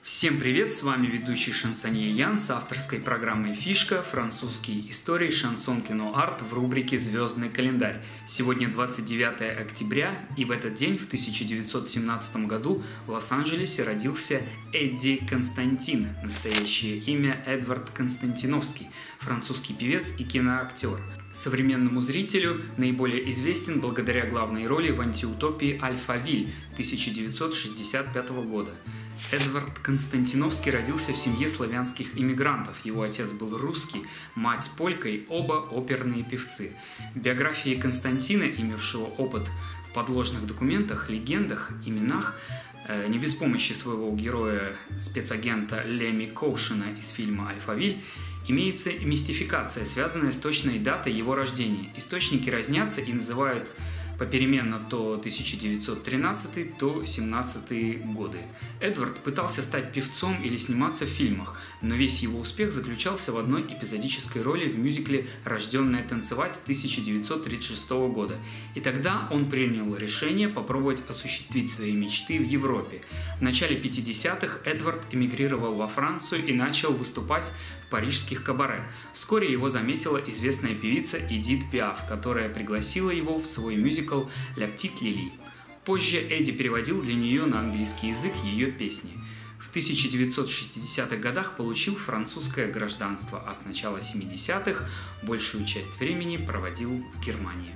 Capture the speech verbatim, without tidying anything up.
Всем привет, с вами ведущий шансонье Ян с авторской программой «Фишка. Французские истории шансон кино арт» в рубрике «Звездный календарь». Сегодня двадцать девятое октября, и в этот день, в тысяча девятьсот семнадцатом году, в Лос-Анджелесе родился Эдди Константин, настоящее имя Эдвард Константиновский, французский певец и киноактер. Современному зрителю наиболее известен благодаря главной роли в антиутопии «Альфавиль» тысяча девятьсот шестьдесят пятого года. Эдвард Константиновский родился в семье славянских иммигрантов. Его отец был русский, мать полька и оба оперные певцы. В биографии Константина, имевшего опыт в подложных документах, легендах, именах, не без помощи своего героя, спецагента Леми Коушена из фильма «Альфавиль», имеется мистификация, связанная с точной датой его рождения. Источники разнятся и называют попеременно то тысяча девятьсот тринадцатый, то семнадцатые годы. Эдвард пытался стать певцом или сниматься в фильмах, но весь его успех заключался в одной эпизодической роли в мюзикле «Рожденная танцевать» тысяча девятьсот тридцать шестого года. И тогда он принял решение попробовать осуществить свои мечты в Европе. В начале пятидесятых Эдвард эмигрировал во Францию и начал выступать в парижских кабаре. Вскоре его заметила известная певица Эдит Пиаф, которая пригласила его в свой мюзикл «Ля Птит Лили». Позже Эдди переводил для нее на английский язык ее песни. В тысяча девятьсот шестидесятых годах получил французское гражданство, а с начала семидесятых большую часть времени проводил в Германии.